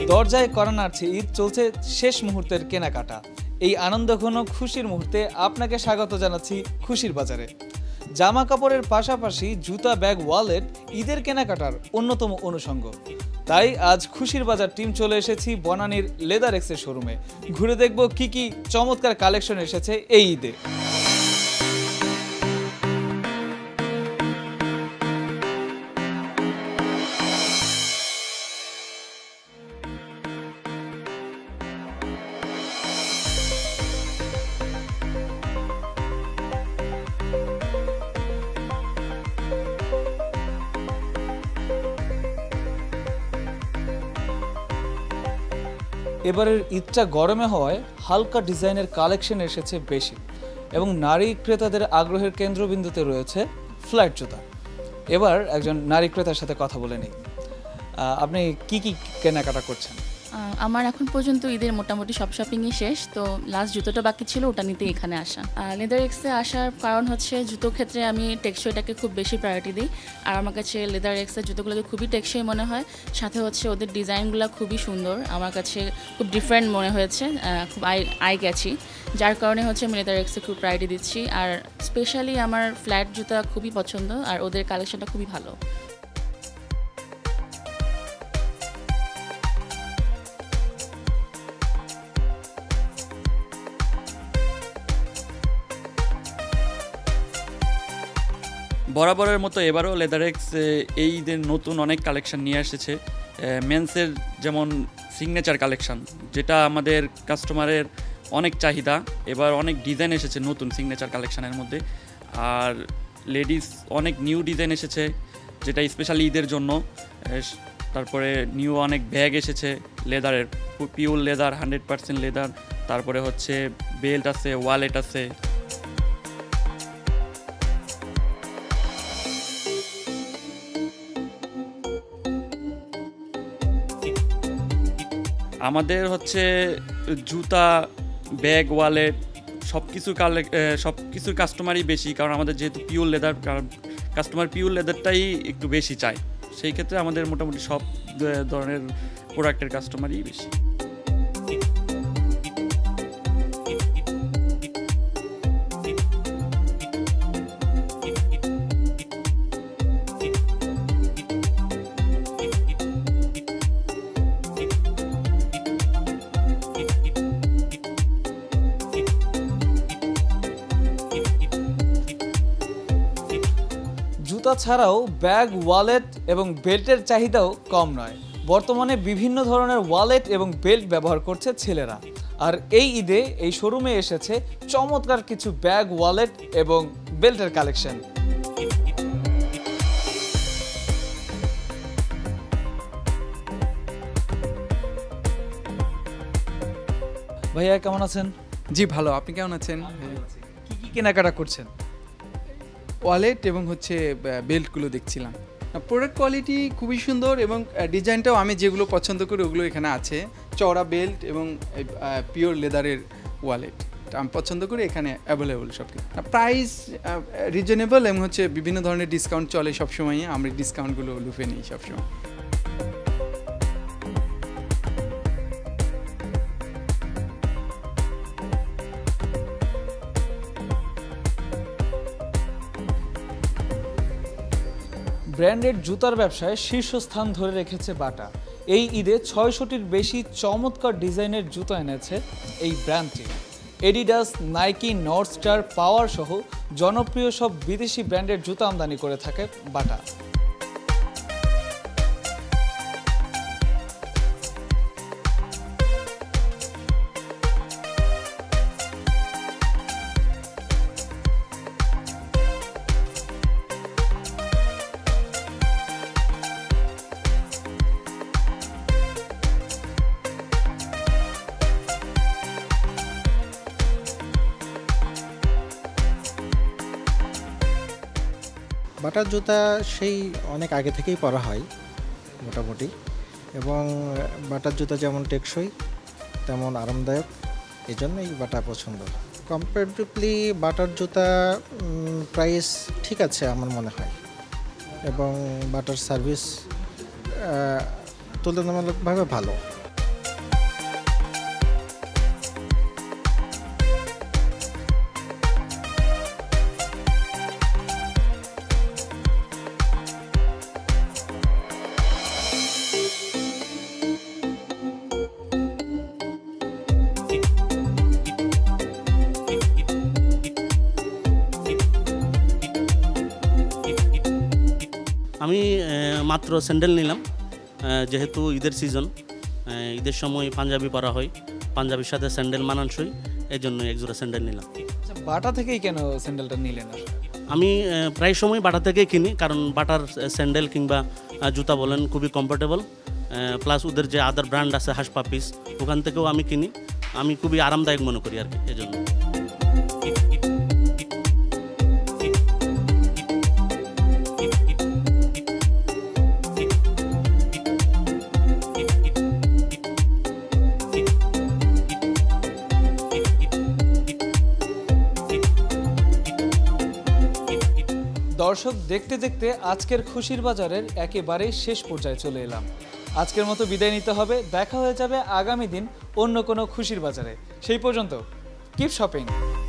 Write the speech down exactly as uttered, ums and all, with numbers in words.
দরজায় করা নাড়ছে ঈদ, চলছে শেষ মুহূর্তের কেনাকাটা। এই আনন্দঘন খুশির মুহূর্তে আপনাকে স্বাগত জানাচ্ছি খুশির বাজারে। জামা কাপড়ের পাশাপাশি জুতা, ব্যাগ, ওয়ালেট ঈদের কেনাকাটার অন্যতম অনুষঙ্গ। তাই আজ খুশির বাজার টিম চলে এসেছি বনানীর লেদার এক্সের শোরুমে। ঘুরে দেখব কি কি চমৎকার কালেকশন এসেছে এই ঈদে। এবারের ঈদটা গরমে হওয়ায় হালকা ডিজাইনের কালেকশন এসেছে বেশি এবং নারী ক্রেতাদের আগ্রহের কেন্দ্রবিন্দুতে রয়েছে ফ্ল্যাট জুতা। এবার একজন নারী ক্রেতার সাথে কথা বলে নিই। আপনি কি কি কেনাকাটা করছেন? আমার এখন পর্যন্ত ঈদের মোটামুটি সব শপিংই শেষ, তো লাস্ট জুতোটা বাকি ছিল, ওটা নিতে এখানে আসা। লেদার এক্সে আসার কারণ হচ্ছে জুতো ক্ষেত্রে আমি টেকসইটাকে খুব বেশি প্রায়োরিটি দিই, আর আমার কাছে লেদার এক্সের জুতোগুলোকে খুবই টেকসই মনে হয়। সাথে হচ্ছে ওদের ডিজাইনগুলো খুবই সুন্দর, আমার কাছে খুব ডিফারেন্ট মনে হয়েছে, খুব আই আই ক্যাচি, যার কারণে হচ্ছে আমি লেদার এক্সে খুব প্রায়োরিটি দিচ্ছি। আর স্পেশালি আমার ফ্ল্যাট জুতা খুবই পছন্দ, আর ওদের কালেকশনটা খুবই ভালো। বরাবরের মতো এবারও লেদার এক্স এই ঈদের নতুন অনেক কালেকশন নিয়ে এসেছে। মেন্সের যেমন সিগনেচার কালেকশন, যেটা আমাদের কাস্টমারের অনেক চাহিদা। এবার অনেক ডিজাইন এসেছে নতুন সিগনেচার কালেকশনের মধ্যে। আর লেডিস অনেক নিউ ডিজাইন এসেছে, যেটা স্পেশালি ঈদের জন্য। তারপরে নিউ অনেক ব্যাগ এসেছে লেদারের, pure leather, hundred percent leather. তারপরে হচ্ছে বেল্ট আছে, ওয়ালেট আছে। আমাদের হচ্ছে জুতা, ব্যাগ, ওয়ালেট সব কিছু কালে সব কিছুর কাস্টমারই বেশি, কারণ আমাদের যেহেতু পিওর লেদার, কাস্টমার পিওর লেদারটাই একটু বেশি চায়। সেই ক্ষেত্রে আমাদের মোটামুটি সব ধরনের প্রোডাক্টের কাস্টমারই বেশি। জুতা ছাড়াও ব্যাগ, ওয়ালেট এবং বেল্টের চাহিদাও কম নয়। বর্তমানে বিভিন্ন ধরনের ওয়ালেট এবং বেল্ট ব্যবহার করছে ছেলেরা। আর এই ঈদে এই শোরুমে এসেছে চমৎকার কিছু ব্যাগ, ওয়ালেট এবং বেল্টের কালেকশন। ভাইয়া কেমন আছেন? জি ভালো, আপনি কেমন আছেন? কি কি কেনাকাটা করছেন? ওয়ালেট এবং হচ্ছে বেল্টগুলো দেখছিলাম। প্রোডাক্ট কোয়ালিটি খুবই সুন্দর এবং ডিজাইনটাও আমি যেগুলো পছন্দ করি ওগুলো এখানে আছে। চওড়া বেল্ট এবং পিওর লেদারের ওয়ালেট আমি পছন্দ করি, এখানে অ্যাভেলেবল সব কিছু। প্রাইস রিজনেবল এবং হচ্ছে বিভিন্ন ধরনের ডিসকাউন্ট চলে সবসময়, আমরা ডিসকাউন্টগুলো লুফে নিই সবসময়। ব্র্যান্ডেড জুতার ব্যবসায় শীর্ষস্থান ধরে রেখেছে বাটা। এই ঈদে ছয়শটির বেশি চমৎকার ডিজাইনের জুতা এনেছে এই ব্র্যান্ডটি। Adidas, Nike, North Star, Power সহ জনপ্রিয় সব বিদেশি ব্র্যান্ডের জুতা আমদানি করে থাকে বাটা। বাটার জুতা সেই অনেক আগে থেকেই পরা হয় মোটামুটি, এবং বাটার জুতা যেমন টেকসই তেমন আরামদায়ক, এই জন্যই বাটা পছন্দ। কম্পারেটিভলি বাটার জুতা প্রাইস ঠিক আছে আমার মনে হয়, এবং বাটার সার্ভিস তুলনামূলকভাবে ভালো। আমি মাত্র স্যান্ডেল নিলাম, যেহেতু ঈদের সিজন, ঈদের সময় পাঞ্জাবি পরা হয়, পাঞ্জাবির সাথে স্যান্ডেল মানানসই, এই জন্য এক জোড়া স্যান্ডেল নিলাম। বাটা থেকেই কেন স্যান্ডেলটা নিলেন? আমি প্রায় সময় বাটা থেকেই কিনি, কারণ বাটার স্যান্ডেল কিংবা জুতা বলেন খুবই কমফোর্টেবল, প্লাস ওদের যে আদার ব্র্যান্ড আছে হাস পাপিস, ওখান থেকেও আমি কিনি, আমি খুবই আরামদায়ক মনে করি আর কি, এই জন্য। দর্শক, দেখতে দেখতে আজকের খুশির বাজারের একেবারে শেষ পর্যায়ে চলে এলাম। আজকের মতো বিদায় নিতে হবে, দেখা হয়ে যাবে আগামী দিন অন্য কোনো খুশির বাজারে। সেই পর্যন্ত কিপ শপিং।